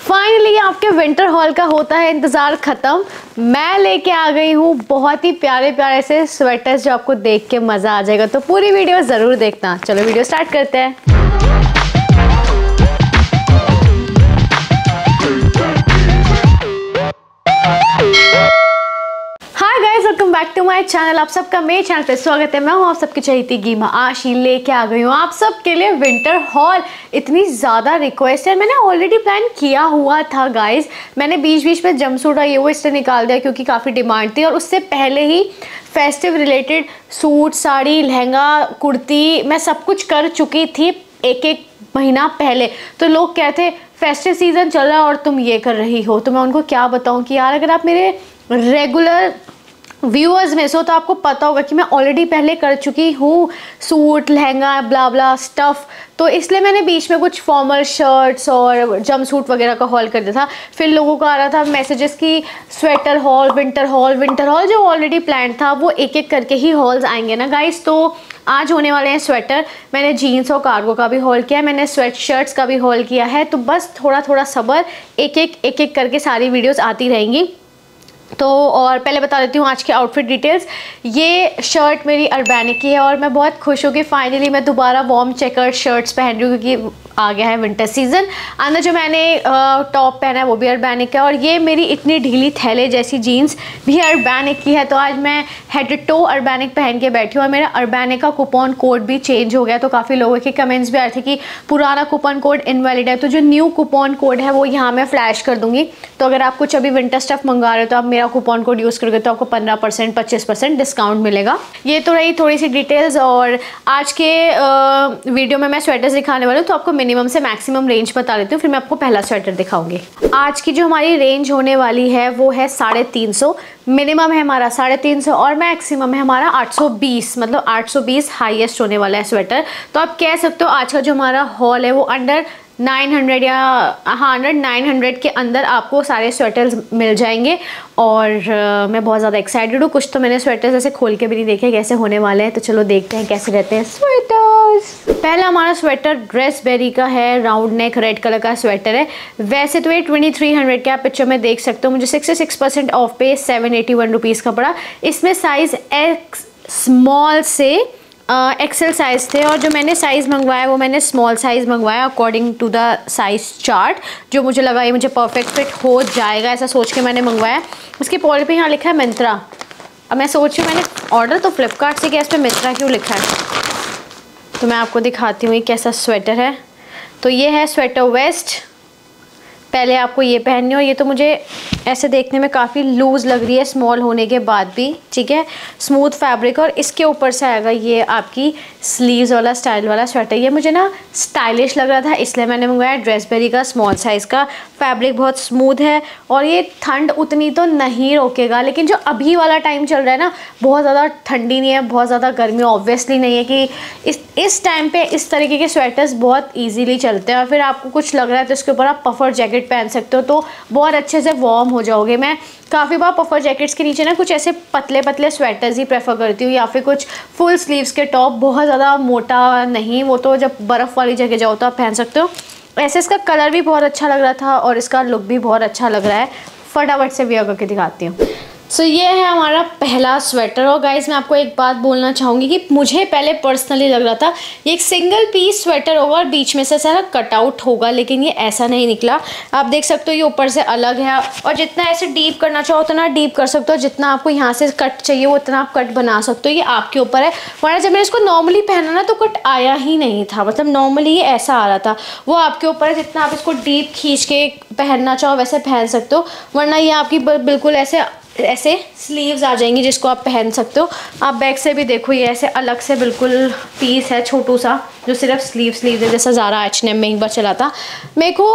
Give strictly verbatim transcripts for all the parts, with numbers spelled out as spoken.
Finally आपके winter hall का होता है इंतज़ार ख़त्म। मैं लेके आ गई हूँ बहुत ही प्यारे प्यारे से स्वेटर्स जो आपको देख के मज़ा आ जाएगा, तो पूरी वीडियो ज़रूर देखना। चलो वीडियो स्टार्ट करते हैं। Welcome back to my channel. आप सबका मेरे चैनल पे स्वागत है। मैं हूँ आप सबकी चहेती गीमा आशी, लेके आ गई हूँ आप सबके लिए विंटर हॉल। इतनी ज़्यादा रिक्वेस्ट है, मैंने ऑलरेडी प्लान किया हुआ था गाइज। मैंने बीच बीच में जंपसूट और ये वो इससे निकाल दिया क्योंकि काफ़ी डिमांड थी, और उससे पहले ही festive related suit, sari, lehenga, kurti मैं सब कुछ कर चुकी थी एक एक महीना पहले। तो लोग कहते फेस्टिव सीज़न चल रहा है और तुम ये कर रही हो, तो मैं उनको क्या बताऊँ कि यार अगर आप मेरे रेगुलर व्यूअर्स में सो तो आपको पता होगा कि मैं ऑलरेडी पहले कर चुकी हूँ suit, lehenga, blah blah stuff. तो इसलिए मैंने बीच में कुछ फॉर्मल शर्ट्स और जंप सूट वगैरह का हॉल कर दिया था। फिर लोगों का आ रहा था मैसेजेस कि sweater haul, winter haul, winter haul. जो ऑलरेडी प्लान था वो एक एक करके ही हॉल्स आएंगे ना गाइस। तो आज होने वाले हैं स्वेटर। मैंने जीन्स और कार्गो का भी हॉल किया है, मैंने स्वेट शर्ट्स का भी हॉल किया है। तो बस थोड़ा थोड़ा सब्र, एक एक एक एक करके सारी वीडियोज़ आती रहेंगी। तो और पहले बता देती हूँ आज के आउटफिट डिटेल्स। ये शर्ट मेरी अर्बैनिक की है और मैं बहुत खुश हूँ कि फाइनली मैं दोबारा वार्म चेकर्ड शर्ट्स पहन रही हूँ क्योंकि आ गया है विंटर सीज़न। अंदर जो मैंने टॉप पहना है वो भी अर्बैनिक है, और ये मेरी इतनी ढीली थैले जैसी जीन्स भी अर्बैनिक की है। तो आज मैं हेड टू अर्बैनिक पहन के बैठी हूँ, और मेरा अर्बैनिक का कूपन कोड भी चेंज हो गया। तो काफ़ी लोगों के कमेंट्स भी आए थे कि पुराना कूपन कोड इनवैलिड है, तो जो न्यू कूपन कोड है वो यहाँ मैं फ्लैश कर दूँगी। तो अगर आप कुछ अभी विंटर स्टफ मंगा रहे हो तो आप मेरा कूपन कोड यूज़ करोगे तो आपको पंद्रह परसेंट पच्चीस परसेंट डिस्काउंट मिलेगा। ये तो रही थोड़ी सी डिटेल्स। और आज के आ, वीडियो में मैं स्वेटर्स दिखाने वाली हूँ, तो आपको मिनिमम से मैक्सिमम रेंज बता देती हूँ, फिर मैं आपको पहला स्वेटर दिखाऊंगी। आज की जो हमारी रेंज होने वाली है वो है साढ़े तीन सौ। मिनिमम है हमारा साढ़े तीन सौ और मैक्सिमम है हमारा आठ सौ बीस, मतलब आठ सौ बीस हाईएस्ट होने वाला है स्वेटर। तो आप कह सकते हो आज का जो हमारा हॉल है वो अंडर नाइन हंड्रेड या हाँ अंडर नाइन हंड्रेड के अंदर आपको सारे स्वेटर्स मिल जाएंगे। और uh, मैं बहुत ज़्यादा एक्साइटेड हूँ। कुछ तो मैंने स्वेटर्स ऐसे खोल के भी नहीं देखे कैसे होने वाले हैं, तो चलो देखते हैं कैसे रहते हैं स्वेटर्स। पहला हमारा स्वेटर ड्रेस बेरी का है, राउंड नेक रेड कलर का स्वेटर है। वैसे तो ये ट्वेंटी थ्री हंड्रेड के आप पिक्चर में देख सकते हो, मुझे सिक्सटी सिक्स परसेंट ऑफ पे सेवन एटी वन रुपीज़ का पड़ा। इसमें साइज़ एक्स स्मॉल से एक्सेल साइज़ थे, और जो मैंने साइज़ मंगवाया वो मैंने स्मॉल साइज़ मंगवाया according to the size chart. जो मुझे लगा ये मुझे परफेक्ट फिट हो जाएगा ऐसा सोच के मैंने मंगवाया। उसकी पॉली पे यहाँ लिखा है मिंत्रा। अब मैं सोच रही हूँ मैंने ऑर्डर तो फ्लिपकार्ट से किया, इस पर मिंत्रा क्यों लिखा है। तो मैं आपको दिखाती हूँ ये कैसा स्वेटर है। तो ये है स्वेटर वेस्ट। पहले आपको ये पहननी हो। ये तो मुझे ऐसे देखने में काफ़ी लूज़ लग रही है स्मॉल होने के बाद भी, ठीक है। स्मूथ फैब्रिक, और इसके ऊपर से आएगा ये आपकी स्लीव्स वाला स्टाइल वाला स्वेटर। ये मुझे ना स्टाइलिश लग रहा था इसलिए मैंने मंगवाया ड्रेसबेरी का स्मॉल साइज़ का। फैब्रिक बहुत स्मूथ है, और ये ठंड उतनी तो नहीं रोकेगा, लेकिन जो अभी वाला टाइम चल रहा है ना बहुत ज़्यादा ठंडी नहीं है, बहुत ज़्यादा गर्मी ऑब्वियसली नहीं है कि इस इस टाइम पे इस तरीके के स्वेटर्स बहुत ईजीली चलते हैं। और फिर आपको कुछ लग रहा है तो इसके ऊपर आप पफर जैकेट पहन सकते हो, तो बहुत अच्छे से वार्म हो जाओगे। मैं काफ़ी बार पफर जैकेट्स के नीचे ना कुछ ऐसे पतले पतले स्वेटर्स ही प्रेफर करती हूँ, या फिर कुछ फुल स्लीव्स के टॉप, बहुत ज़्यादा मोटा नहीं, वो तो जब बर्फ़ वाली जगह जाओ तो आप पहन सकते हो। ऐसे इसका कलर भी बहुत अच्छा लग रहा था और इसका लुक भी बहुत अच्छा लग रहा है। फटाफट से वियर करके दिखाती हूँ। सो so, ये है हमारा पहला स्वेटर। और गाइज मैं आपको एक बात बोलना चाहूँगी कि मुझे पहले पर्सनली लग रहा था ये एक सिंगल पीस स्वेटर होगा और बीच में से सारा कटआउट होगा, लेकिन ये ऐसा नहीं निकला। आप देख सकते हो ये ऊपर से अलग है, और जितना ऐसे डीप करना चाहो उतना डीप कर सकते हो, जितना आपको यहाँ से कट चाहिए वो उतना आप कट बना सकते हो। ये आपके ऊपर है। वरना जब मैंने इसको नॉर्मली पहना ना तो कट आया ही नहीं था, मतलब नॉर्मली ये ऐसा आ रहा था। वो आपके ऊपर है, जितना आप इसको डीप खींच के पहनना चाहो वैसे पहन सकते हो, वरना ये आपकी बिल्कुल ऐसे ऐसे स्लीव्स आ जाएंगी जिसको आप पहन सकते हो। आप बैक से भी देखो ये ऐसे अलग से बिल्कुल पीस है छोटू सा, जो सिर्फ स्लीव स्लीव है, जैसा ज़ारा एच एंड एम में एक बार चला था। मेरे को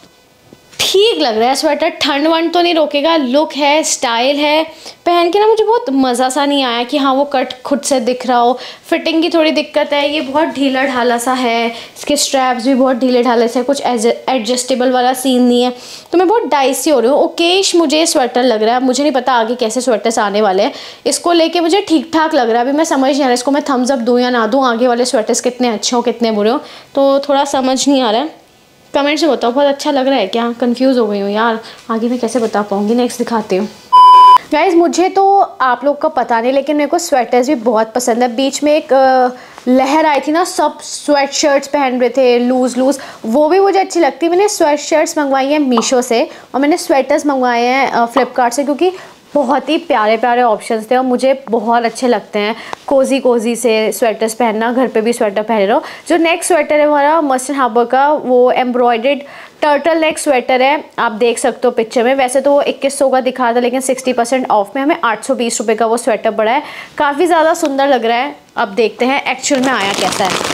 ठीक लग रहा है स्वेटर, ठंड वंड तो नहीं रोकेगा, लुक है, स्टाइल है। पहन के ना मुझे बहुत मज़ा सा नहीं आया कि हाँ वो कट खुद से दिख रहा हो। फिटिंग की थोड़ी दिक्कत है, ये बहुत ढीला ढाला सा है, इसके स्ट्रैप्स भी बहुत ढीले ढाले से, कुछ एडजस्टेबल वाला सीन नहीं है, तो मैं बहुत डाइसी हो रही हूँ। ओकेश मुझे स्वेटर लग रहा है, मुझे नहीं पता आगे कैसे स्वेटर्स आने वाले हैं। इसको लेके मुझे ठीक ठाक लग रहा है, अभी मैं समझ नहीं आ रहा इसको मैं थम्स अप दूँ या ना दूँ, आगे वाले स्वेटर्स कितने अच्छे हो कितने बुरे हो, तो थोड़ा समझ नहीं आ रहा है। कमेंट से बताओ बहुत अच्छा लग रहा है क्या? कंफ्यूज हो गई हूँ यार, आगे मैं कैसे बता पाऊँगी। नेक्स्ट दिखाती हूँ गाइज। मुझे तो आप लोग का पता नहीं, लेकिन मेरे को स्वेटर्स भी बहुत पसंद है। बीच में एक लहर आई थी ना, सब स्वेट शर्ट्स पहन रहे थे लूज़ लूज़, वो भी मुझे अच्छी लगती है। मैंने स्वेट शर्ट्स मंगवाई हैं मीशो से और मैंने स्वेटर्स मंगवाए हैं फ्लिपकार्ट से, क्योंकि बहुत ही प्यारे प्यारे ऑप्शंस थे और मुझे बहुत अच्छे लगते हैं कोजी कोजी से स्वेटर्स पहनना। घर पे भी स्वेटर पहन रहे हो। जो नेक्स्ट स्वेटर है हमारा मस्टर्ड हार्बर का, वो एम्ब्रॉयडर्ड टर्टल नेक स्वेटर है। आप देख सकते हो पिक्चर में। वैसे तो वो इक्कीस सौ का दिखा था, लेकिन सिक्सटी परसेंट ऑफ में हमें आठ सौ बीस रुपये का वो स्वेटर पड़ा है। काफ़ी ज़्यादा सुंदर लग रहा है। अब देखते हैं एक्चुअल में आया कैसा है।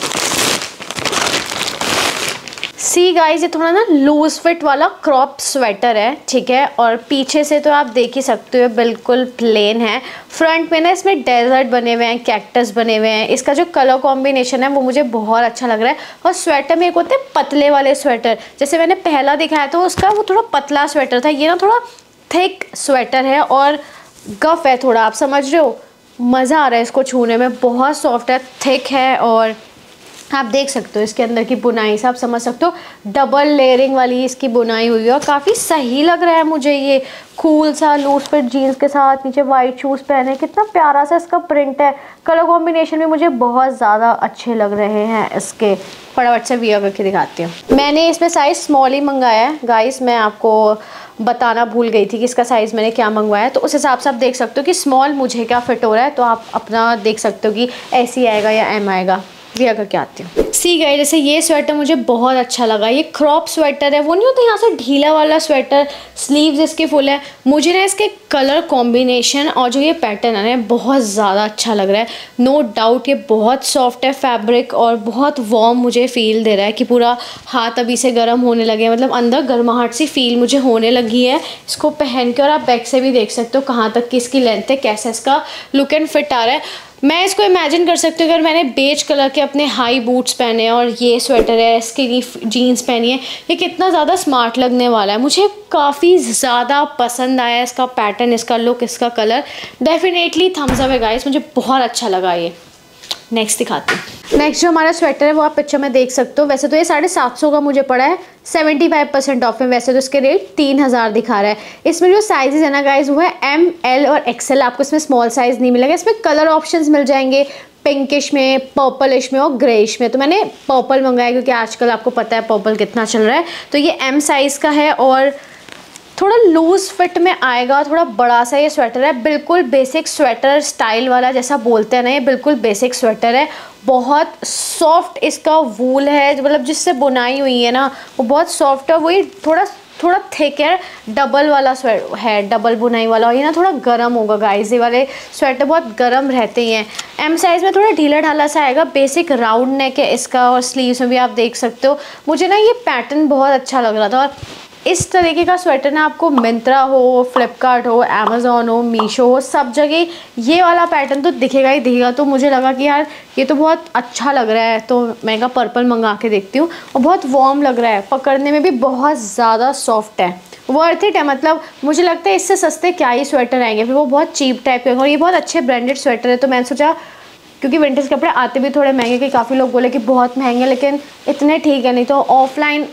सी गाइस, ये थोड़ा ना लूज फिट वाला क्रॉप स्वेटर है, ठीक है। और पीछे से तो आप देख ही सकते हो बिल्कुल प्लेन है। फ्रंट में ना इसमें डेजर्ट बने हुए हैं, कैक्टस बने हुए हैं। इसका जो कलर कॉम्बिनेशन है वो मुझे बहुत अच्छा लग रहा है। और स्वेटर में एक होते हैं पतले वाले स्वेटर, जैसे मैंने पहला दिखाया तो उसका वो थोड़ा पतला स्वेटर था, ये ना थोड़ा थिक स्वेटर है और गफ है थोड़ा, आप समझ रहे हो। मज़ा आ रहा है इसको छूने में, बहुत सॉफ्ट है, थिक है। और आप देख सकते हो इसके अंदर की बुनाई से आप समझ सकते हो डबल लेयरिंग वाली इसकी बुनाई हुई है और काफ़ी सही लग रहा है मुझे। ये कूल सा लूज फिट जीन्स के साथ नीचे वाइट शूज़ पहने, कितना प्यारा सा इसका प्रिंट है। कलर कॉम्बिनेशन भी मुझे बहुत ज़्यादा अच्छे लग रहे हैं इसके। फटाफट से वियर करके दिखाती हूँ। मैंने इसमें साइज़ स्मॉल ही मंगाया है गाइस, मैं आपको बताना भूल गई थी कि इसका साइज़ मैंने क्या मंगवाया, तो उस हिसाब से आप देख सकते हो कि स्मॉल मुझे क्या फिट हो रहा है। तो आप अपना देख सकते हो कि एस ही आएगा या एम आएगा। वियर करके आती हूँ। सी गई, जैसे ये स्वेटर मुझे बहुत अच्छा लगा। ये क्रॉप स्वेटर है, वो नहीं होता यहाँ से ढीला वाला स्वेटर, स्लीव्स इसके फुल है। मुझे ना इसके कलर कॉम्बिनेशन और जो ये पैटर्न है बहुत ज़्यादा अच्छा लग रहा है। नो डाउट ये बहुत सॉफ्ट है फैब्रिक और बहुत वार्म मुझे फील दे रहा है कि पूरा हाथ अभी से गर्म होने लगे, मतलब अंदर गर्माहट सी फील मुझे होने लगी है इसको पहन के। और आप बैक से भी देख सकते हो कहाँ तक की इसकी लेंथ है, कैसा इसका लुक एंड फिट आ रहा है। मैं इसको इमेजिन कर सकती हूँ अगर मैंने बेज कलर के अपने हाई बूट्स पहने और ये स्वेटर है, इसकी जीन्स पहनी है, ये कितना ज़्यादा स्मार्ट लगने वाला है। मुझे काफ़ी ज़्यादा पसंद आया इसका पैटर्न, इसका लुक, इसका कलर। डेफिनेटली थम्स अप है गाइस, मुझे बहुत अच्छा लगा ये। नेक्स्ट दिखाती हूँ। नेक्स्ट जो हमारा स्वेटर है वो आप पिक्चर में देख सकते हो। वैसे तो ये साढ़े सात सौ का मुझे पड़ा है, सेवेंटी फाइव परसेंट ऑफ में। वैसे तो इसके रेट तीन हज़ार दिखा रहा है। इसमें जो साइजेस है ना गाइज वो है एम, एल और एक्सएल। आपको इसमें स्मॉल साइज़ नहीं मिलेगा। इसमें कलर ऑप्शंस मिल जाएंगे पिंकिश में, पर्पलिश में और ग्रेइश में। तो मैंने पर्पल मंगाया क्योंकि आजकल आपको पता है पर्पल कितना चल रहा है। तो ये एम साइज़ का है और थोड़ा लूज़ फिट में आएगा, थोड़ा बड़ा सा ये स्वेटर है। बिल्कुल बेसिक स्वेटर स्टाइल वाला जैसा बोलते हैं ना, ये बिल्कुल बेसिक स्वेटर है। बहुत सॉफ्ट इसका वूल है, मतलब जिससे बुनाई हुई है ना वो बहुत सॉफ्ट है। वही थोड़ा थोड़ा थिक है, डबल वाला स्वेटर है, डबल बुनाई वाला। और ये ना थोड़ा गर्म होगा गाइस, ये वाले स्वेटर बहुत गर्म रहते हैं। एम साइज़ में थोड़ा ढीला ढाला सा आएगा। बेसिक राउंड नेक है इसका और स्लीव्स में भी आप देख सकते हो। मुझे ना ये पैटर्न बहुत अच्छा लग रहा था। और इस तरीके का स्वेटर ना आपको मिंत्रा हो, फ्लिपकार्ट हो, अमेज़ॉन हो, मीशो हो, सब जगह ये वाला पैटर्न तो दिखेगा ही दिखेगा। तो मुझे लगा कि यार ये तो बहुत अच्छा लग रहा है, तो मैं कहा पर्पल मंगा के देखती हूँ। और बहुत वार्म लग रहा है, पकड़ने में भी बहुत ज़्यादा सॉफ्ट है, वर्थ इट है। मतलब मुझे लगता है इससे सस्ते क्या ही स्वेटर आएंगे, फिर वो बहुत चीप टाइप के। और ये बहुत अच्छे ब्रांडेड स्वेटर है, तो मैंने सोचा क्योंकि विंटर्स कपड़े आते भी थोड़े महंगे के, काफ़ी लोग बोले कि बहुत महंगे, लेकिन इतने ठीक है। नहीं तो ऑफलाइन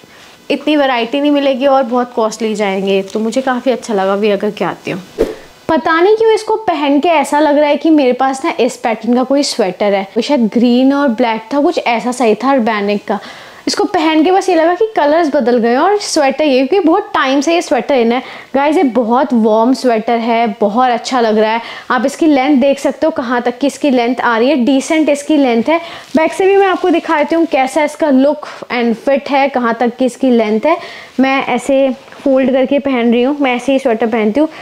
इतनी वैरायटी नहीं मिलेगी और बहुत कॉस्टली जाएंगे। तो मुझे काफ़ी अच्छा लगा, भी अगर क्या आती हूँ। पता नहीं क्यों इसको पहन के ऐसा लग रहा है कि मेरे पास ना इस पैटर्न का कोई स्वेटर है। वो शायद ग्रीन और ब्लैक था, कुछ ऐसा सही था अर्बैनिक का। इसको पहन के बस ये लगा कि कलर्स बदल गए और स्वेटर ये, क्योंकि बहुत टाइम से ये स्वेटर इन है गाइस। ये बहुत वार्म स्वेटर है, बहुत अच्छा लग रहा है। आप इसकी लेंथ देख सकते हो कहाँ तक की इसकी लेंथ आ रही है, डिसेंट इसकी लेंथ है। बैक से भी मैं आपको दिखा देती हूँ कैसा इसका लुक एंड फिट है, कहाँ तक की इसकी लेंथ है। मैं ऐसे फोल्ड करके पहन रही हूँ, मैं ऐसे ही स्वेटर पहनती हूँ।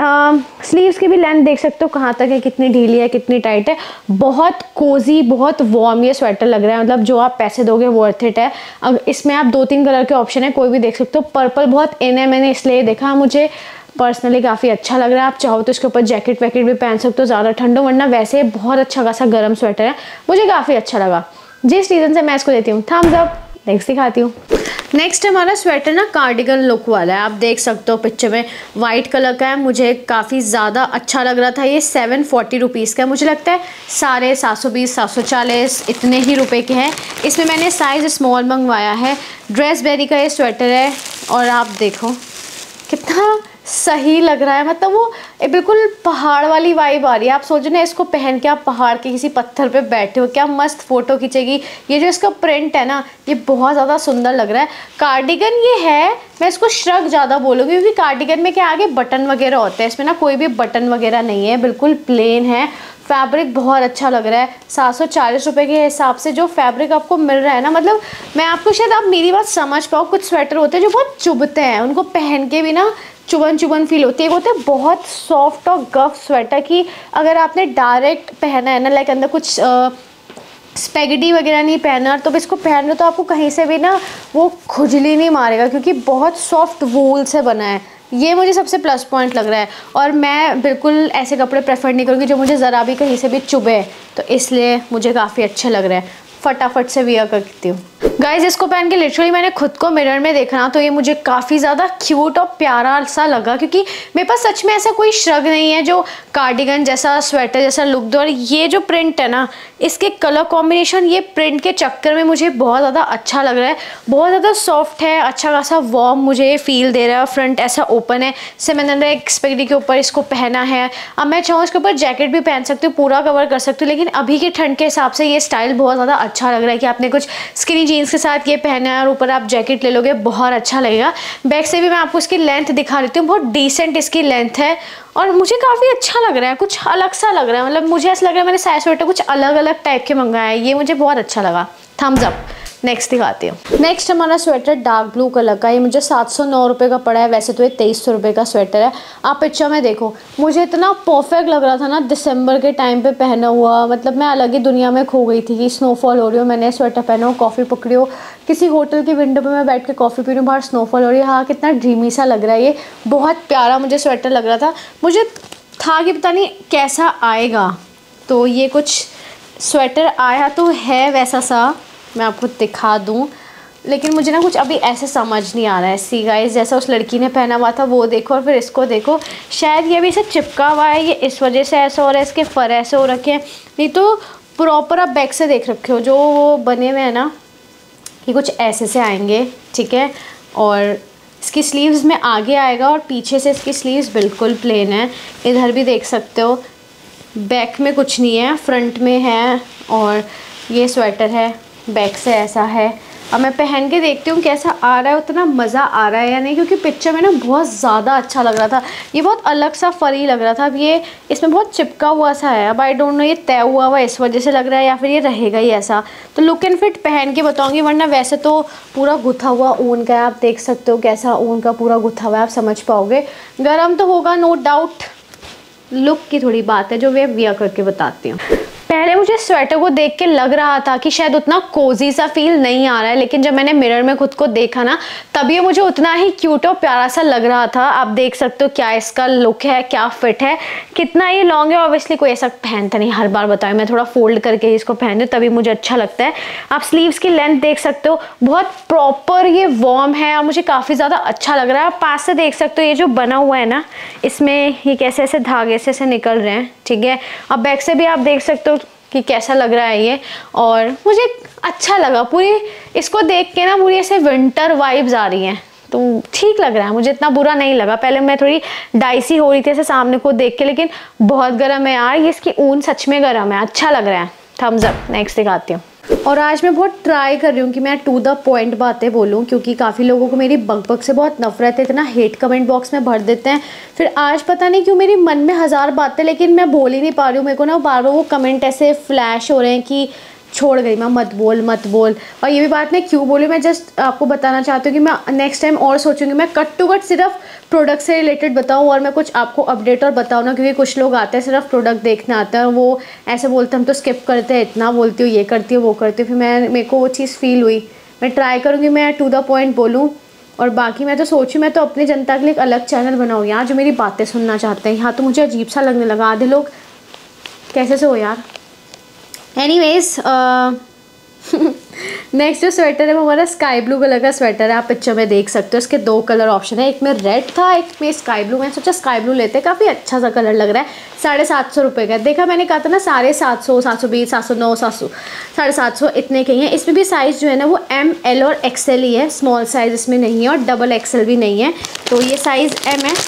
स्लीव्स की भी लेंथ देख सकते हो कहाँ तक है, कितनी ढीली है, कितनी टाइट है। बहुत कोजी, बहुत वार्म ये स्वेटर लग रहा है। मतलब जो आप पैसे दोगे वर्थ इट है। अब इसमें आप दो तीन कलर के ऑप्शन है, कोई भी देख सकते हो। पर्पल बहुत इन है, मैंने इसलिए देखा, मुझे पर्सनली काफ़ी अच्छा लग रहा है। आप चाहो तो इसके ऊपर जैकेट वैकेट भी पहन सकते हो, ज़्यादा ठंड हो, वरना वैसे बहुत अच्छा खासा गर्म स्वेटर है। मुझे काफ़ी अच्छा लगा, जिस रीज़न से मैं इसको देती हूँ थम्स अप। नेक्स्ट दिखाती हूँ। नेक्स्ट हमारा स्वेटर ना कार्डिगन लुक वाला है, आप देख सकते हो पिक्चर में वाइट कलर का है। मुझे काफ़ी ज़्यादा अच्छा लग रहा था। ये सेवन फोर्टी रुपीज़ का है, मुझे लगता है सारे सात सौ बीस सात सौ चालीस इतने ही रुपए के हैं। इसमें मैंने साइज़ स्मॉल मंगवाया है। ड्रेस बेरी का ये स्वेटर है और आप देखो कितना सही लग रहा है। मतलब वो बिल्कुल पहाड़ वाली वाइब आ रही है। आप सोचो ना, इसको पहन के आप पहाड़ के किसी पत्थर पे बैठे हो, क्या मस्त फ़ोटो खींचेगी। ये जो इसका प्रिंट है ना, ये बहुत ज़्यादा सुंदर लग रहा है। कार्डिगन ये है, मैं इसको श्रग ज़्यादा बोलूँगी क्योंकि कार्डिगन में क्या आगे बटन वगैरह होते हैं, इसमें ना कोई भी बटन वगैरह नहीं है, बिल्कुल प्लेन है। फैब्रिक बहुत अच्छा लग रहा है। सात सौ चालीस रुपये के हिसाब से जो फैब्रिक आपको मिल रहा है ना, मतलब मैं आपको शायद आप मेरी बात समझ पाओ। कुछ स्वेटर होते हैं जो बहुत चुभते हैं, उनको पहन के भी ना चुभन चुभन फील होती है। एक होता है बहुत सॉफ्ट और गफ स्वेटर की अगर आपने डायरेक्ट पहना है ना, लाइक अंदर कुछ स्पेगेटी वगैरह नहीं पहना, तो इसको पहन लो तो आपको कहीं से भी ना वो खुजली नहीं मारेगा क्योंकि बहुत सॉफ्ट वूल से बना है। ये मुझे सबसे प्लस पॉइंट लग रहा है और मैं बिल्कुल ऐसे कपड़े प्रेफर नहीं करूँगी जो मुझे ज़रा भी कहीं से भी चुभे, तो इसलिए मुझे काफ़ी अच्छा लग रहा है। फटाफट से वियर करती हूँ। गाइज इसको पहन के लिटरली मैंने खुद को मिरर में देखा ना, तो ये मुझे काफ़ी ज़्यादा क्यूट और प्यारा सा लगा क्योंकि मेरे पास सच में ऐसा कोई श्रग नहीं है जो कार्डिगन जैसा स्वेटर जैसा लुक दो। और ये जो प्रिंट है ना, इसके कलर कॉम्बिनेशन ये प्रिंट के चक्कर में मुझे बहुत ज़्यादा अच्छा लग रहा है। बहुत ज़्यादा सॉफ्ट है, अच्छा खासा वार्म मुझे फील दे रहा है। फ्रंट ऐसा ओपन है, से मैंने अंदर एक स्पेगेटी के ऊपर इसको पहना है। अब मैं चाहूँ इसके ऊपर जैकेट भी पहन सकती हूँ, पूरा कवर कर सकती हूँ, लेकिन अभी की ठंड के हिसाब से ये स्टाइल बहुत ज़्यादा अच्छा लग रहा है कि आपने कुछ स्किनी जीन्स के साथ ये पहना है और ऊपर आप जैकेट ले लोगे, बहुत अच्छा लगेगा। बैक से भी मैं आपको इसकी लेंथ दिखा देती हूँ, बहुत डिसेंट इसकी लेंथ है और मुझे काफ़ी अच्छा लग रहा है, कुछ अलग सा लग रहा है। मतलब मुझे ऐसा लग रहा है मैंने साइज स्वेटर कुछ अलग अलग टाइप के मंगाया है, ये मुझे बहुत अच्छा लगा। Thums up. नेक्स्ट दिखाती हूँ। नेक्स्ट हमारा स्वेटर डार्क ब्लू कलर का, ये मुझे सात सौ नौ रुपये का पड़ा है। वैसे तो ये तेईस सौ रुपये का स्वेटर है। आप पिक्चर में देखो, मुझे इतना परफेक्ट लग रहा था ना दिसंबर के टाइम पे पहना हुआ। मतलब मैं अलग ही दुनिया में खो गई थी कि स्नोफॉल हो रही हो, मैंने स्वेटर पहना हो, कॉफ़ी पकड़ी हो, किसी होटल की विंडो पर मैं बैठ के कॉफ़ी पी रही हूँ, बाहर स्नोफॉल हो रही है। हाँ, कितना ड्रीमी सा लग रहा है, ये बहुत प्यारा मुझे स्वेटर लग रहा था। मुझे था कि पता नहीं कैसा आएगा, तो ये कुछ स्वेटर आया तो है वैसा सा, मैं आपको दिखा दूँ, लेकिन मुझे ना कुछ अभी ऐसे समझ नहीं आ रहा है। सी गाइस, जैसा उस लड़की ने पहना हुआ था वो देखो और फिर इसको देखो, शायद ये अभी इसे चिपका हुआ है, ये इस वजह से ऐसा हो रहा है, इसके फर ऐसे हो रखे हैं। नहीं तो प्रॉपर आप बैक से देख रखे हो जो वो बने हुए हैं ना, ये कुछ ऐसे से आएंगे, ठीक है। और इसकी स्लीव्स में आगे आएगा और पीछे से इसकी स्लीव्स बिल्कुल प्लेन है। इधर भी देख सकते हो, बैक में कुछ नहीं है, फ्रंट में है। और ये स्वेटर है, बैक से ऐसा है। अब मैं पहन के देखती हूँ कैसा आ रहा है, उतना मज़ा आ रहा है या नहीं, क्योंकि पिक्चर में ना बहुत ज़्यादा अच्छा लग रहा था। ये बहुत अलग सा फरी लग रहा था। अब ये इसमें बहुत चिपका हुआ सा है, अब आई डोंट नो ये तय हुआ हुआ इस वजह से लग रहा है या फिर ये रहेगा ही ऐसा। तो लुक एंड फिट पहन के बताऊँगी, वरना वैसे तो पूरा गुथा हुआ ऊन का है। आप देख सकते हो कैसा ऊन का पूरा गुथा हुआ है, आप समझ पाओगे। गर्म तो होगा नो डाउट, लुक की थोड़ी बात है जो मैं वियर करके बताती हूँ। पहले मुझे स्वेटर को देख के लग रहा था कि शायद उतना कोजी सा फील नहीं आ रहा है, लेकिन जब मैंने मिरर में खुद को देखा ना, तब ये मुझे उतना ही क्यूट और प्यारा सा लग रहा था। आप देख सकते हो क्या इसका लुक है, क्या फिट है, कितना ये लॉन्ग है। ऑब्वियसली कोई ऐसा पहनता नहीं, हर बार बताऊँ मैं थोड़ा फोल्ड करके ही इसको पहनूँ तभी मुझे अच्छा लगता है। आप स्लीव्स की लेंथ देख सकते हो, बहुत प्रॉपर ये वार्म है और मुझे काफ़ी ज़्यादा अच्छा लग रहा है। आप पास से देख सकते हो ये जो बना हुआ है ना, इसमें ये कैसे ऐसे धागे से ऐसे निकल रहे हैं, ठीक है। अब बैक से भी आप देख सकते हो कि कैसा लग रहा है ये, और मुझे अच्छा लगा। पूरी इसको देख के ना पूरी ऐसे विंटर वाइब्स आ रही हैं, तो ठीक लग रहा है, मुझे इतना बुरा नहीं लगा। पहले मैं थोड़ी डाइसी हो रही थी ऐसे सामने को देख के, लेकिन बहुत गर्म है यार, ये इसकी ऊन सच में गर्म है, अच्छा लग रहा है। Thumbs up. नेक्स्ट दिखाती हूँ। और आज मैं बहुत ट्राई कर रही हूँ कि मैं टू द पॉइंट बातें बोलूँ, क्योंकि काफ़ी लोगों को मेरी बक बक से बहुत नफरत है, इतना हेट कमेंट बॉक्स में भर देते हैं। फिर आज पता नहीं क्यों मेरी मन में हज़ार बातें, लेकिन मैं बोल ही नहीं पा रही हूँ। मेरे को ना बार बार वो कमेंट ऐसे फ्लैश हो रहे हैं कि छोड़ गई मैं, मत बोल मत बोल। और ये भी बात मैं क्यों बोलूँ, मैं जस्ट आपको बताना चाहती हूँ कि मैं नेक्स्ट टाइम और सोचूंगी मैं कट टू कट सिर्फ प्रोडक्ट से रिलेटेड बताऊँ और मैं कुछ आपको अपडेट और बताऊँ ना, क्योंकि कुछ लोग आते हैं सिर्फ प्रोडक्ट देखने आते हैं और वो ऐसे बोलते हैं हम तो स्किप करते हैं, इतना बोलती हूँ, ये करती हूँ वो करती हूँ। फिर मैं मेरे को वो चीज़ फील हुई, मैं ट्राई करूँगी मैं टू द पॉइंट बोलूँ। और बाकी मैं तो सोचूँ मैं तो अपनी जनता के लिए एक अलग चैनल बनाऊँ यार, जो मेरी बातें सुनना चाहते हैं। यहाँ तो मुझे अजीब सा लगने लगा, आधे लोग कैसे से हो यार। एनीवेज नेक्स्ट जो स्वेटर है वो हमारा स्काई ब्लू कलर का स्वेटर है। आप पिक्चर में देख सकते हो इसके दो कलर ऑप्शन है, एक में रेड था एक में स्काई ब्लू। मैंने सोचा स्काई ब्लू लेते हैं, काफ़ी अच्छा सा कलर लग रहा है। साढ़े सात सौ रुपये का देखा मैंने, कहा था ना साढ़े सात सौ सात सौ बीस सात सौ नौ सात सौ साढ़े सात सौ इतने के ही हैं। इसमें भी साइज़ जो है ना वो एम एल और एक्सएल ही है, स्मॉल साइज़ इसमें नहीं है और डबल एक्सएल भी नहीं है, तो ये साइज़ एम है।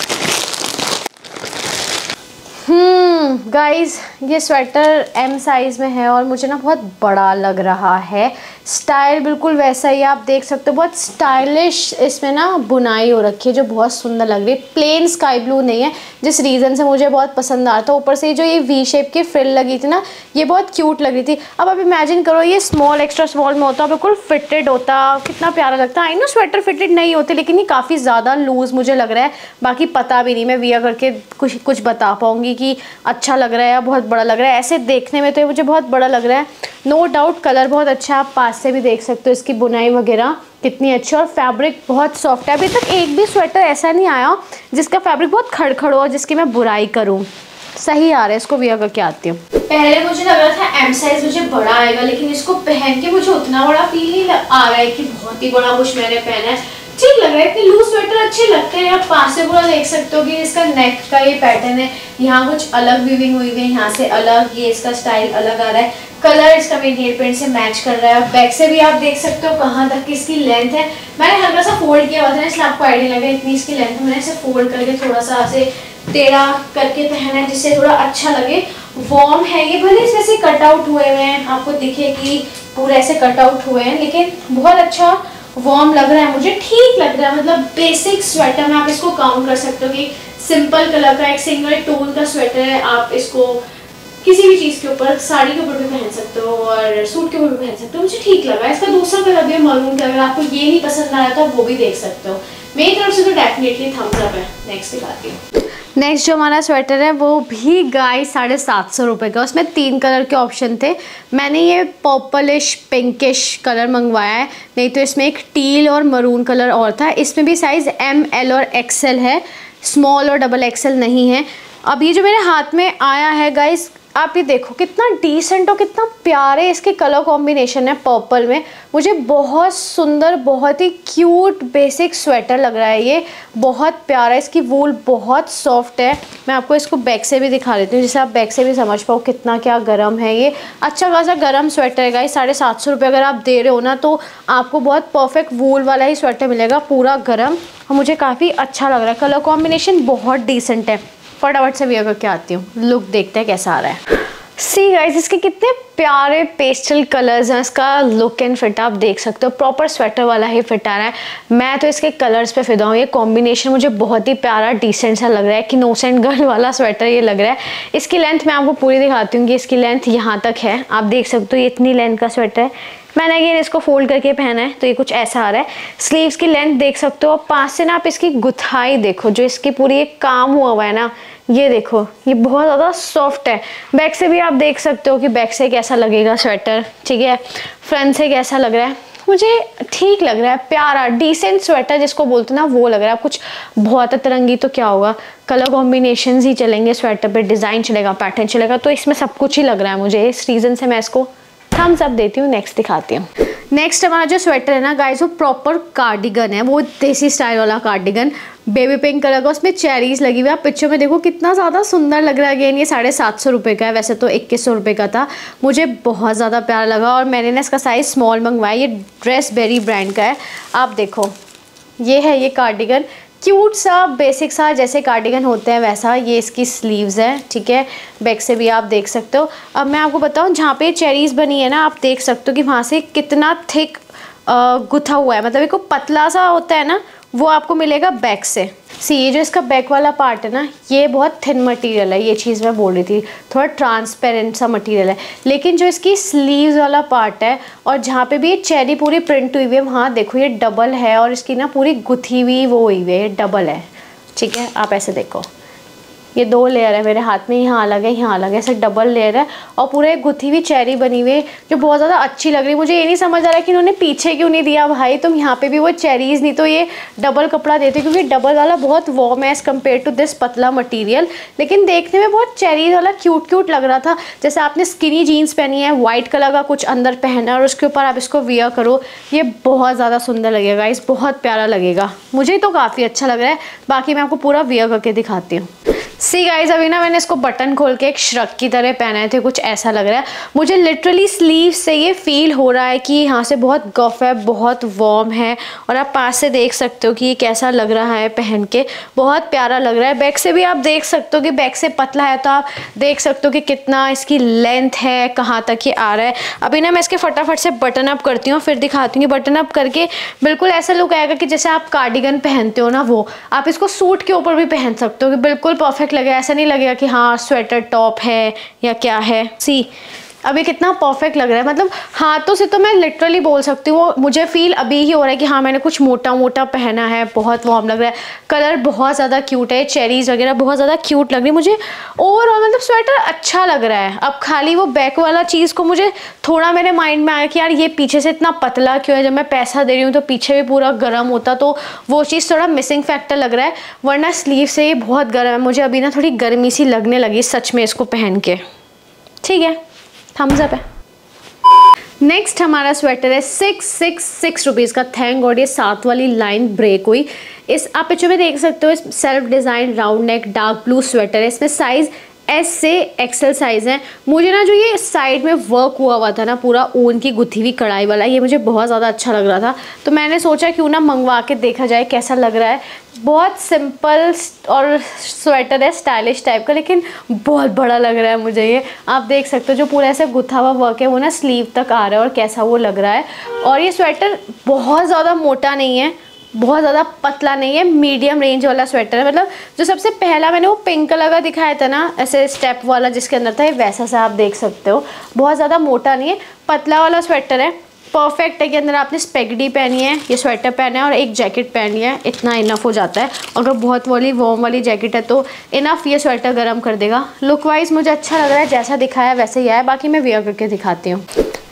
हम्म गाइस ये स्वेटर एम साइज़ में है और मुझे ना बहुत बड़ा लग रहा है। स्टाइल बिल्कुल वैसा ही आप देख सकते हो, बहुत स्टाइलिश इसमें ना बुनाई हो रखी है जो बहुत सुंदर लग रही है। प्लेन स्काई ब्लू नहीं है जिस रीज़न से मुझे बहुत पसंद आ रहा था। ऊपर से जो ये वी शेप की फ्रिल लगी थी ना ये बहुत क्यूट लग रही थी। अब आप इमेजिन करो ये स्मॉल एक्स्ट्रा स्मॉल में होता, बिल्कुल फिटेड होता, कितना प्यारा लगता। आई नो स्वेटर फिटेड नहीं होते लेकिन ये काफ़ी ज़्यादा लूज़ मुझे लग रहा है। बाकी पता भी नहीं मैं वियर करके कुछ कुछ बता पाऊँगी कि अच्छा लग रहा है या बहुत बड़ा लग रहा है। ऐसे देखने में तो ये मुझे बहुत बड़ा लग रहा है। नो डाउट कलर बहुत अच्छा है, आप पास से भी देख सकते हो इसकी बुनाई वगैरह कितनी अच्छी और फैब्रिक बहुत सॉफ्ट है। अभी तक एक भी स्वेटर ऐसा नहीं आया जिसका फैब्रिक बहुत खड़खड़ हो और जिसकी मैं बुराई करूं। सही आ रहा है, इसको वियर करके आती हूँ। पहले मुझे लग रहा था एम साइज मुझे बड़ा आएगा लेकिन इसको पहन के मुझे उतना बड़ा फील नहीं आ रहा है कि बहुत ही बड़ा कुछ मैंने पहना है। ठीक लग रहा है, इतने लूज स्वेटर अच्छे लगते हैं। आप पास से पूरा देख सकते हो कि इसका नेक का ये पैटर्न है, यहाँ कुछ अलग वीविंग हुई हुई है, यहाँ से अलग, ये इसका स्टाइल अलग आ रहा है। कलर इसका मेरे नेल पेंट से मैच कर रहा है। बैक से भी आप देख सकते हो कहाँ तक इसकी लेंथ है। मैंने हल्का सा फोल्ड किया हुआ था इसलिए आपको आइडिया लगे इतनी इसकी लेंथ है। मैंने इसे फोल्ड करके थोड़ा सा ऐसे टेढ़ा करके पहना है जिससे थोड़ा अच्छा लगे। वॉर्म है ये, भले इसमें से कट आउट हुए हुए हैं, आपको दिखे कि पूरे ऐसे कट आउट हुए हैं लेकिन बहुत अच्छा वॉर्म लग रहा है मुझे, ठीक लग रहा है। मतलब बेसिक स्वेटर में आप इसको काउंट कर सकते हो कि सिंपल कलर का एक सिंगल टोन का स्वेटर है। आप इसको किसी भी चीज़ के ऊपर, साड़ी के ऊपर भी पहन सकते हो और सूट के ऊपर भी पहन सकते हो। मुझे ठीक लगा। इसका दूसरा कलर भी है मरून कलर, आपको ये नहीं पसंद आया तो वो भी देख सकते हो। मेरी तरफ से तो डेफिनेटली थम्स अप है। नेक्स्ट दिखाती हूँ। नेक्स्ट जो हमारा स्वेटर है वो भी गाइस साढ़े सात सौ रुपये का। उसमें तीन कलर के ऑप्शन थे। मैंने ये पर्पलिश पिंकिश कलर मंगवाया है, नहीं तो इसमें एक टील और मरून कलर और था। इसमें भी साइज़ एम एल और एक्सएल है, स्मॉल और डबल एक्सएल नहीं है। अब ये जो मेरे हाथ में आया है गाइस, आप ये देखो कितना डिसेंट और कितना प्यारे इसके कलर कॉम्बिनेशन है पर्पल में। मुझे बहुत सुंदर, बहुत ही क्यूट बेसिक स्वेटर लग रहा है ये, बहुत प्यारा। इसकी वूल बहुत सॉफ्ट है। मैं आपको इसको बैक से भी दिखा देती हूँ जिससे आप बैक से भी समझ पाओ कितना क्या गर्म है ये। अच्छा खासा गर्म स्वेटर है गाइस। साढ़े सात सौ रुपये अगर आप दे रहे हो ना तो आपको बहुत परफेक्ट वूल वाला ही स्वेटर मिलेगा, पूरा गर्म। और मुझे काफ़ी अच्छा लग रहा है, कलर कॉम्बिनेशन बहुत डिसेंट है। फटाफट से वियर करके आती हूँ, लुक देखते हैं कैसा आ रहा है। सी गाइस इसके कितने प्यारे पेस्टल कलर्स हैं। इसका लुक एंड फिट आप देख सकते हो, प्रॉपर स्वेटर वाला ही फिट आ रहा है। मैं तो इसके कलर्स पे फिदा हूँ। ये कॉम्बिनेशन मुझे बहुत ही प्यारा डिसेंट सा लग रहा है कि इनोसेंट गर्ल वाला स्वेटर ये लग रहा है। इसकी लेंथ मैं आपको पूरी दिखाती हूँ कि इसकी लेंथ यहाँ तक है, आप देख सकते हो ये इतनी लेंथ का स्वेटर है। मैंने अगेन इसको फोल्ड करके पहना है तो ये कुछ ऐसा आ रहा है। स्लीव्स की लेंथ देख सकते हो, पास से ना आप इसकी गुथाई देखो, जो इसकी पूरी एक काम हुआ हुआ है ना, ये देखो ये बहुत ज़्यादा सॉफ्ट है। बैक से भी आप देख सकते हो कि बैक से कैसा लगेगा स्वेटर, ठीक है। फ्रंट से कैसा लग रहा है, मुझे ठीक लग रहा है, प्यारा डिसेंट स्वेटर जिसको बोलते हैं ना वो लग रहा है। कुछ बहुत अतरंगी तो क्या होगा, कलर कॉम्बिनेशन ही चलेंगे स्वेटर पे, डिज़ाइन चलेगा, पैटर्न चलेगा, तो इसमें सब कुछ ही लग रहा है मुझे। इस रीज़न से मैं इसको थम्स अप देती हूँ। नेक्स्ट दिखाती हूँ। नेक्स्ट हमारा जो स्वेटर है ना गाइस वो प्रॉपर कार्डिगन है, वो देसी स्टाइल वाला कार्डिगन, बेबी पिंक कलर का, उसमें चेरीज लगी हुई है। आप पिक्चर में देखो कितना ज़्यादा सुंदर लग रहा है। अगेन ये साढ़े सात सौ रुपये का है, वैसे तो इक्कीस सौ रुपये का था। मुझे बहुत ज़्यादा प्यारा लगा और मैंने ना इसका साइज़ स्मॉल मंगवाया। ये ड्रेस बेरी ब्रांड का है। आप देखो ये है ये कार्डिगन, क्यूट सा बेसिक सा जैसे कार्डिगन होते हैं वैसा। ये इसकी स्लीव्स है, ठीक है। बैक से भी आप देख सकते हो। अब मैं आपको बताऊं जहाँ पे चेरीज बनी है ना, आप देख सकते हो कि वहाँ से कितना थिक गुथा हुआ है, मतलब एक पतला सा होता है ना, वो आपको मिलेगा बैक से। सी ये जो इसका बैक वाला पार्ट है ना, ये बहुत थिन मटेरियल है, ये चीज़ मैं बोल रही थी, थोड़ा ट्रांसपेरेंट सा मटेरियल है। लेकिन जो इसकी स्लीव्स वाला पार्ट है और जहाँ पे भी ये चेरी पूरी प्रिंट हुई हुई है, वहाँ देखो ये डबल है और इसकी ना पूरी गुथी हुई वो हुई हुई है, ये डबल है, ठीक है। आप ऐसे देखो, ये दो लेयर है मेरे हाथ में, यहाँ अलग है यहाँ अलग है, ऐसे डबल लेयर है और पूरे गुथी हुई चेरी बनी हुई जो बहुत ज़्यादा अच्छी लग रही है। मुझे ये नहीं समझ आ रहा है कि इन्होंने पीछे क्यों नहीं दिया भाई, तुम यहाँ पे भी वो चेरीज, नहीं तो ये डबल कपड़ा देते क्योंकि डबल वाला बहुत वार्म है एज़ कम्पेयर टू दिस पतला मटीरियल, लेकिन देखने में बहुत चेरीज वाला क्यूट क्यूट लग रहा था। जैसे आपने स्किनी जीन्स पहनी है, वाइट कलर का कुछ अंदर पहना और उसके ऊपर आप इसको वियर करो, ये बहुत ज़्यादा सुंदर लगेगा गाइस, बहुत प्यारा लगेगा। मुझे तो काफ़ी अच्छा लग रहा है, बाकी मैं आपको पूरा वियर करके दिखाती हूँ। सी गाइज, अभी ना मैंने इसको बटन खोल के एक श्रग की तरह पहनाए थे, कुछ ऐसा लग रहा है मुझे। लिटरली स्लीव से ये फील हो रहा है कि यहाँ से बहुत गफ है, बहुत वार्म है और आप पास से देख सकते हो कि ये कैसा लग रहा है पहन के, बहुत प्यारा लग रहा है। बैक से भी आप देख सकते हो कि बैक से पतला है तो आप देख सकते हो कि कितना इसकी लेंथ है, कहाँ तक ये आ रहा है। अभी ना मैं इसके फटाफट से बटन अप करती हूँ, फिर दिखाती हूँ। बटन अप करके बिल्कुल ऐसा लुक आएगा कि जैसे आप कार्डिगन पहनते हो ना, वो आप इसको सूट के ऊपर भी पहन सकते हो कि बिल्कुल परफेक्ट लगेगा। ऐसा नहीं लगेगा कि हाँ स्वेटर टॉप है या क्या है। सी अभी कितना परफेक्ट लग रहा है, मतलब हाथों से तो मैं लिटरली बोल सकती हूँ, मुझे फील अभी ही हो रहा है कि हाँ मैंने कुछ मोटा मोटा पहना है, बहुत वार्म लग रहा है। कलर बहुत ज़्यादा क्यूट है, चेरीज वगैरह बहुत ज़्यादा क्यूट लग रही है मुझे। ओवरऑल मतलब स्वेटर अच्छा लग रहा है। अब खाली वो बैक वाला चीज़ को मुझे थोड़ा मेरे माइंड में आया कि यार ये पीछे से इतना पतला क्यों है, जब मैं पैसा दे रही हूँ तो पीछे भी पूरा गर्म होता, तो वो चीज़ थोड़ा मिसिंग फैक्टर लग रहा है। वरना स्लीव से ये बहुत गर्म है, मुझे अभी ना थोड़ी गर्मी सी लगने लगी सच में इसको पहन के। ठीक है, थम्स अप है। नेक्स्ट हमारा स्वेटर है सिक्स सिक्स सिक्स रुपीज़ का। थैंक गॉड ये सात वाली लाइन ब्रेक हुई। इस आप पिक्चर में देख सकते हो, इस self design round neck dark blue sweater है। इसमें साइज़ एस से एक्सेल साइज़ है। मुझे ना जो ये साइड में वर्क हुआ हुआ था ना, पूरा ऊन की गुथी हुई कढ़ाई वाला, ये मुझे बहुत ज़्यादा अच्छा लग रहा था, तो मैंने सोचा क्यों ना मंगवा के देखा जाए कैसा लग रहा है। बहुत सिंपल और स्वेटर है, स्टाइलिश टाइप का, लेकिन बहुत बड़ा लग रहा है मुझे ये। आप देख सकते हो जो पूरा ऐसे गुथा हुआ वर्क है वो ना स्लीव तक आ रहा है और कैसा वो लग रहा है। और ये स्वेटर बहुत ज़्यादा मोटा नहीं है, बहुत ज़्यादा पतला नहीं है, मीडियम रेंज वाला स्वेटर है। मतलब जो सबसे पहला मैंने वो पिंक कलर का दिखाया था ना, ऐसे स्टेप वाला जिसके अंदर था, ये वैसा सा आप देख सकते हो। बहुत ज़्यादा मोटा नहीं है, पतला वाला स्वेटर है, परफेक्ट है। कि अंदर आपने स्पेगडी पहनी है, ये स्वेटर पहना है और एक जैकेट पहनी है, इतना इनफ हो जाता है। अगर बहुत वाली वार्म वाली जैकेट है तो इनफ ये स्वेटर गर्म कर देगा। लुक वाइज मुझे अच्छा लग रहा है, जैसा दिखाया वैसे ही आया। बाकी मैं वेयर करके दिखाती हूँ।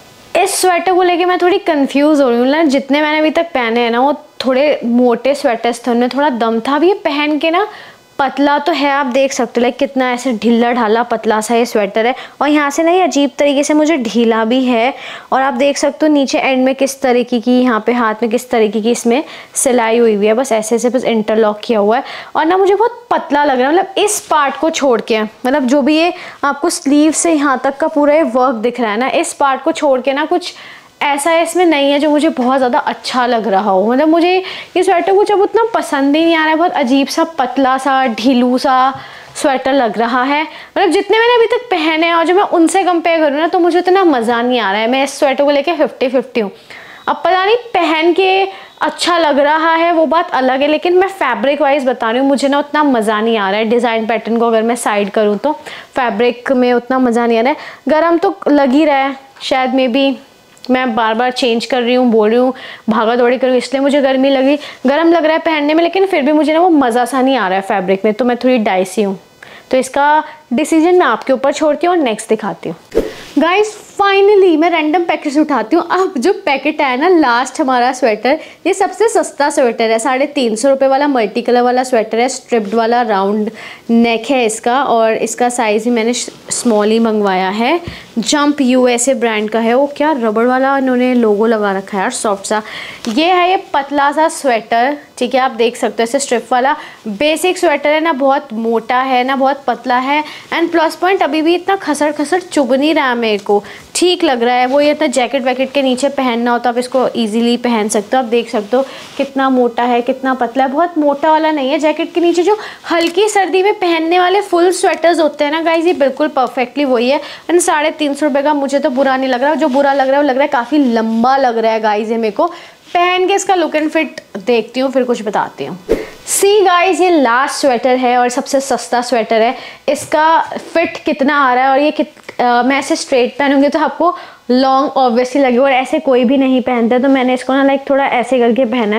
इस स्वेटर को लेके मैं थोड़ी कंफ्यूज हो रही हूँ ना, जितने मैंने अभी तक पहने हैं ना वो थोड़े मोटे स्वेटर्स थे, उनमें थोड़ा दम था। अभी ये पहन के ना पतला तो है, आप देख सकते हो लाइक कितना ऐसे ढीला ढाला पतला सा ये स्वेटर है। और यहाँ से ना ये अजीब तरीके से मुझे ढीला भी है। और आप देख सकते हो नीचे एंड में किस तरीके की, यहाँ पे हाथ में किस तरीके की इसमें सिलाई हुई हुई है, बस ऐसे ऐसे बस इंटरलॉक किया हुआ है। और ना मुझे बहुत पतला लग रहा है, मतलब इस पार्ट को छोड़ के, मतलब जो भी ये आपको स्लीव से यहाँ तक का पूरा ये वर्क दिख रहा है ना, इस पार्ट को छोड़ के ना कुछ ऐसा इसमें नहीं है जो मुझे बहुत ज़्यादा अच्छा लग रहा हो। मतलब मुझे ये स्वेटर कुछ अब उतना पसंद ही नहीं आ रहा है, बहुत अजीब सा पतला सा ढीलू सा स्वेटर लग रहा है। मतलब जितने मैंने अभी तक पहने हैं और जो मैं उनसे कंपेयर करूँ ना, तो मुझे उतना मज़ा नहीं आ रहा है। मैं इस स्वेटर को लेके फिफ्टी फिफ्टी हूँ। अब पता नहीं पहन के अच्छा लग रहा है वो बात अलग है, लेकिन मैं फैब्रिक वाइज बता रही हूँ, मुझे ना उतना मज़ा नहीं आ रहा है। डिज़ाइन पैटर्न को अगर मैं साइड करूँ तो फैब्रिक में उतना मज़ा नहीं आ रहा है। गर्म तो लग ही रहा है, शायद मे बी मैं बार बार चेंज कर रही हूँ, बोल रही हूँ, भागा दौड़ी कर रही हूँ, इसलिए मुझे गर्मी लगी, गर्म लग रहा है पहनने में। लेकिन फिर भी मुझे ना वो मज़ा सा नहीं आ रहा है फैब्रिक में, तो मैं थोड़ी डाइसी हूँ। तो इसका डिसीजन मैं आपके ऊपर छोड़ती हूँ और नेक्स्ट दिखाती हूँ। गाइस फाइनली मैं रैंडम पैकेट उठाती हूँ। अब जो पैकेट आया ना लास्ट हमारा स्वेटर, ये सबसे सस्ता स्वेटर है, साढ़े तीन सौ रुपये वाला मल्टी कलर वाला स्वेटर है। स्ट्रिप्ड वाला राउंड नेक है इसका, और इसका साइज़ ही मैंने स्मॉल ही मंगवाया है। जंप यूएसए ब्रांड का है। वो क्या रबड़ वाला इन्होंने लोगो लगा रखा है यार, सॉफ्ट सा। ये है ये पतला सा स्वेटर, ठीक है, आप देख सकते हो ऐसे स्ट्रिप वाला बेसिक स्वेटर है ना, बहुत मोटा है ना बहुत पतला है। एंड प्लस पॉइंट अभी भी इतना खसड़ खसड़ चुभ नहीं रहा मेरे को, ठीक लग रहा है। वो ये इतना जैकेट वैकेट के नीचे पहनना हो तो आप इसको इजीली पहन सकते हो। आप देख सकते हो कितना मोटा है कितना पतला है, बहुत मोटा वाला नहीं है। जैकेट के नीचे जो हल्की सर्दी में पहनने वाले फुल स्वेटर्स होते हैं ना गाइज, ये बिल्कुल परफेक्टली वही है। एंड साढ़े तीन सौ रुपये का मुझे तो बुरा नहीं लग रहा, जो बुरा लग रहा है वो लग रहा है काफ़ी लंबा लग रहा है गाइज। ये मेरे को पहन के इसका लुक एंड फिट देखती हूँ, फिर कुछ बताती हूँ। सी गाइज ये लास्ट स्वेटर है और सबसे सस्ता स्वेटर है। इसका फिट कितना आ रहा है और ये कित आ, मैं ऐसे स्ट्रेट पहनूंगी तो आपको लॉन्ग ऑब्वियसली लगेगा, और ऐसे कोई भी नहीं पहनता, तो मैंने इसको ना लाइक थोड़ा ऐसे करके पहना है।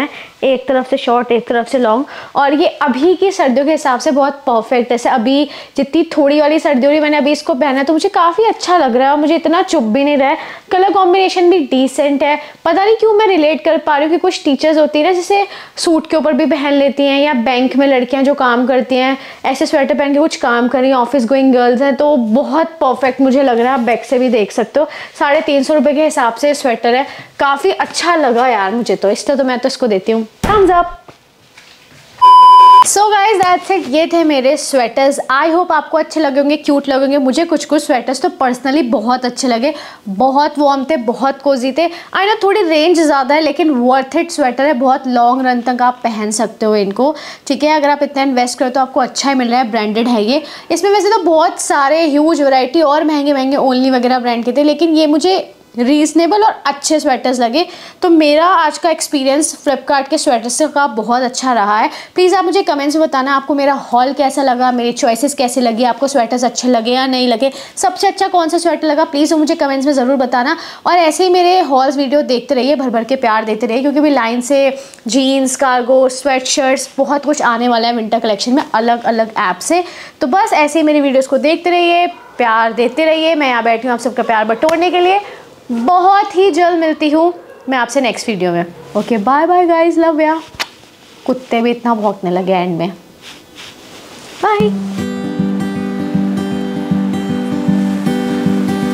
एक तरफ से शॉर्ट एक तरफ से लॉन्ग, और ये अभी की सर्दियों के हिसाब से बहुत परफेक्ट है। जैसे अभी जितनी थोड़ी वाली सर्दी हो रही, मैंने अभी इसको पहना तो मुझे काफ़ी अच्छा लग रहा है, मुझे इतना चुभ भी नहीं रहा है, कलर कॉम्बिनेशन भी डिसेंट है। पता नहीं क्यों मैं रिलेट कर पा रही हूँ कि कुछ टीचर्स होती है ना जैसे सूट के ऊपर भी पहन लेती हैं, या बैंक में लड़कियाँ जो काम करती हैं ऐसे स्वेटर पहन के कुछ काम कर रही हैं, ऑफिस गोइंग गर्ल्स हैं, तो बहुत परफेक्ट मुझे लग रहा है। आप बैक से भी देख सकते हो, साढ़े तीन सौ रुपये के हिसाब से स्वेटर है, काफ़ी अच्छा लगा यार मुझे तो, इसलिए तो मैं तो इसको देती हूँ thumbs up. So guys that's it, ये थे मेरे स्वेटर्स। आई होप आपको अच्छे लगेंगे, क्यूट लगेंगे। मुझे कुछ कुछ स्वेटर्स तो पर्सनली बहुत अच्छे लगे, बहुत वार्म थे, बहुत कोजी थे। आई नो थोड़ी रेंज ज़्यादा है लेकिन वर्थ इट स्वेटर है, बहुत लॉन्ग रन तक आप पहन सकते हो इनको, ठीक है। अगर आप इतना इन्वेस्ट करो तो आपको अच्छा ही मिल रहा है, ब्रांडेड है ये। इसमें वैसे तो बहुत सारे ह्यूज वैरायटी और महंगे महंगे ओनली वगैरह ब्रांड के थे, लेकिन ये मुझे रीजनेबल और अच्छे स्वेटर्स लगे। तो मेरा आज का एक्सपीरियंस फ्लिपकार्ट के स्वेटर्स का बहुत अच्छा रहा है। प्लीज़ आप मुझे कमेंट्स में बताना आपको मेरा हॉल कैसा लगा, मेरी चॉइसेस कैसे लगी, आपको स्वेटर्स अच्छे लगे या नहीं लगे, सबसे अच्छा कौन सा स्वेटर लगा, प्लीज़ वो मुझे कमेंट्स में ज़रूर बताना। और ऐसे ही मेरे हॉल्स वीडियो देखते रहिए, भर भर के प्यार देते रहिए, क्योंकि भी लाइन से जीन्स, कार्गो, स्वेट शर्ट्स बहुत कुछ आने वाला है विंटर कलेक्शन में अलग अलग ऐप से। तो बस ऐसे ही मेरी वीडियोज़ को देखते रहिए, प्यार देते रहिए। मैं यहाँ बैठी हूँ आप सबका प्यार बटोरने के लिए। बहुत ही जल्द मिलती हूँ मैं आपसे नेक्स्ट वीडियो में। Okay bye bye guys, love ya. कुत्ते भी इतना भौंकने लगे एंड में। बाय।